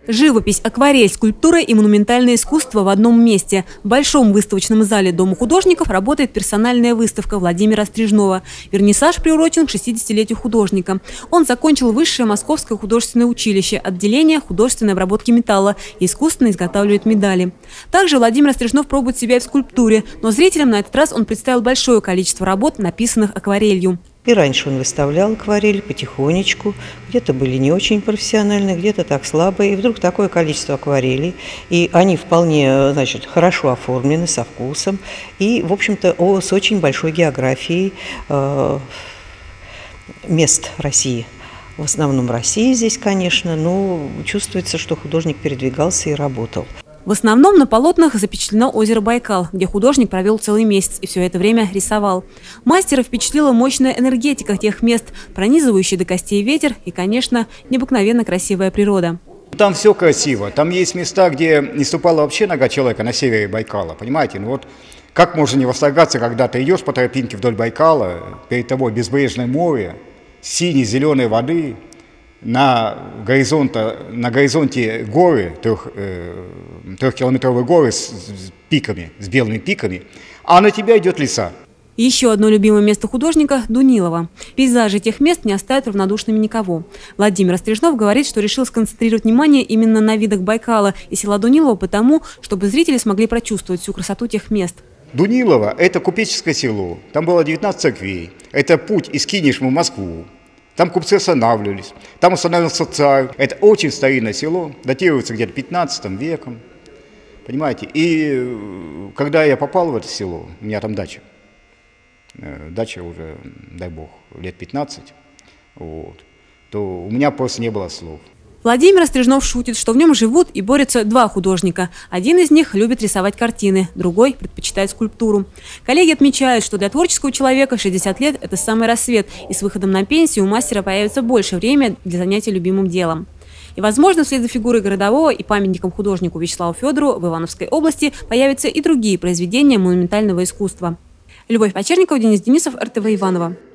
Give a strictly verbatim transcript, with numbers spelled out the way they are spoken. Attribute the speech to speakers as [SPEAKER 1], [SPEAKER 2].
[SPEAKER 1] Живопись, акварель, скульптура и монументальное искусство в одном месте. В Большом выставочном зале Дома художников работает персональная выставка Владимира Стрижнова. Вернисаж приурочен к шестидесятилетию художника. Он закончил Высшее Московское художественное училище, отделение художественной обработки металла и искусственно изготавливает медали. Также Владимир Стрижнов пробует себя и в скульптуре, но зрителям на этот раз он представил большое количество работ, написанных акварелью.
[SPEAKER 2] И раньше он выставлял акварель потихонечку, где-то были не очень профессиональные, где-то так слабые. И вдруг такое количество акварелей, и они вполне, значит, хорошо оформлены, со вкусом, и, в общем-то, с очень большой географией э, мест России. В основном России здесь, конечно, но чувствуется, что художник передвигался и работал.
[SPEAKER 1] В основном на полотнах запечатлено озеро Байкал, где художник провел целый месяц и все это время рисовал. Мастера впечатлила мощная энергетика тех мест, пронизывающий до костей ветер и, конечно, необыкновенно красивая природа.
[SPEAKER 3] Там все красиво. Там есть места, где не ступала вообще нога человека на севере Байкала. Понимаете? Ну вот как можно не восторгаться, когда ты идешь по тропинке вдоль Байкала, перед тобой безбрежное море, синей-зеленой воды. На, горизонта, на горизонте горы, трех, э, трехкилометровые горы с, с пиками, с белыми пиками, а на тебя идет леса.
[SPEAKER 1] Еще одно любимое место художника – Дунилово. Пейзажи тех мест не оставят равнодушными никого. Владимир Стрижнов говорит, что решил сконцентрировать внимание именно на видах Байкала и села Дунилово потому, чтобы зрители смогли прочувствовать всю красоту тех мест.
[SPEAKER 3] Дунилово – это купеческое село, там было девятнадцать церквей, это путь из Кинешмы в Москву. Там купцы останавливались, там остановился царь. Это очень старинное село, датируется где-то пятнадцатым веком, понимаете. И когда я попал в это село, у меня там дача, дача уже, дай бог, лет пятнадцать, вот, то у меня просто не было слов.
[SPEAKER 1] Владимир Стрижнов шутит, что в нем живут и борются два художника. Один из них любит рисовать картины, другой предпочитает скульптуру. Коллеги отмечают, что для творческого человека шестьдесят лет – это самый рассвет, и с выходом на пенсию у мастера появится больше времени для занятия любимым делом. И, возможно, вслед за фигурой городового и памятником художнику Вячеславу Федору в Ивановской области появятся и другие произведения монументального искусства. Любовь Почерникова, Денис Денисов, эр тэ вэ Иваново.